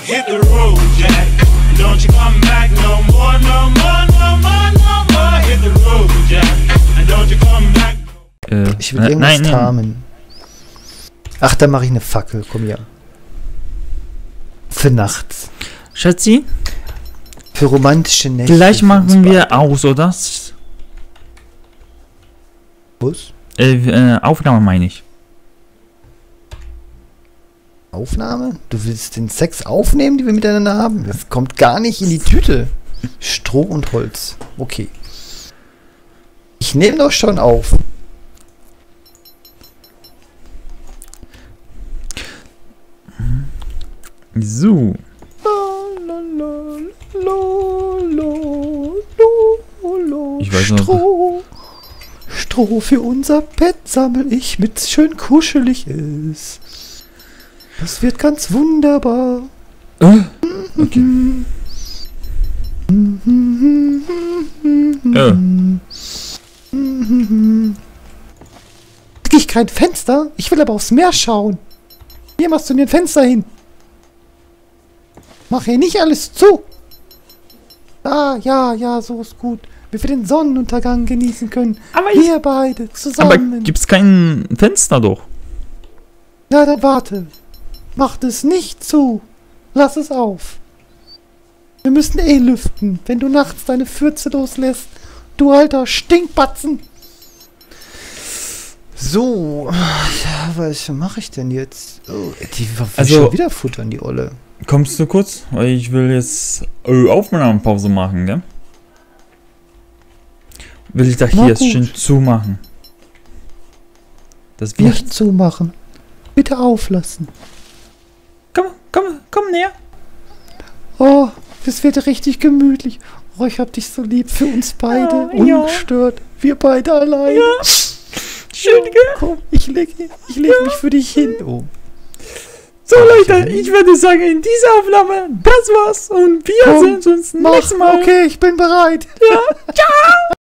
hit the road, Jack. Don't you come back no more, no more, no more, no more. Hit the road, Jack. And don't you come back. Ich will irgendwas tarmen. Ach, da mache ich eine Fackel. Komm her. Für nachts. Schatzi? Für romantische Nächte. Gleich machen wir aus, oder? Was? Aufnahme meine ich. Aufnahme? Du willst den Sex aufnehmen, die wir miteinander haben? Das kommt gar nicht in die Tüte. Stroh und Holz. Okay. Ich nehme doch schon auf. So. Ich weiß noch. Stroh für unser Bett sammel ich, mit's schön kuschelig ist. Das wird ganz wunderbar. Okay. Krieg ich kein Fenster? Ich will aber aufs Meer schauen. Hier machst du mir ein Fenster hin. Mach hier nicht alles zu. Ah, ja, so ist gut. Wie wir den Sonnenuntergang genießen können. Aber wir beide zusammen. Aber gibt's kein Fenster doch? Na, dann warte. Mach es nicht zu. Lass es auf. Wir müssen eh lüften, wenn du nachts deine Fürze loslässt. Du alter Stinkbatzen. So. Ja, was mache ich denn jetzt? Oh, die will schon wieder futtern, die Olle. Kommst du kurz? Weil ich will jetzt Aufnahmepause machen, gell? Will ich da hier jetzt schön zumachen? Das wird nicht zumachen. Bitte auflassen. Komm näher. Oh, das wird richtig gemütlich. Oh, ich hab dich so lieb für uns beide. Ja. Ungestört. Wir beide allein. Ja. Schön, gell? Komm, ich leg mich für dich hin. Oh. So Leute, ich würde sagen, in dieser Aufnahme, das war's. Und wir sehen uns nächstes Mal. Okay, ich bin bereit. Ja, ciao.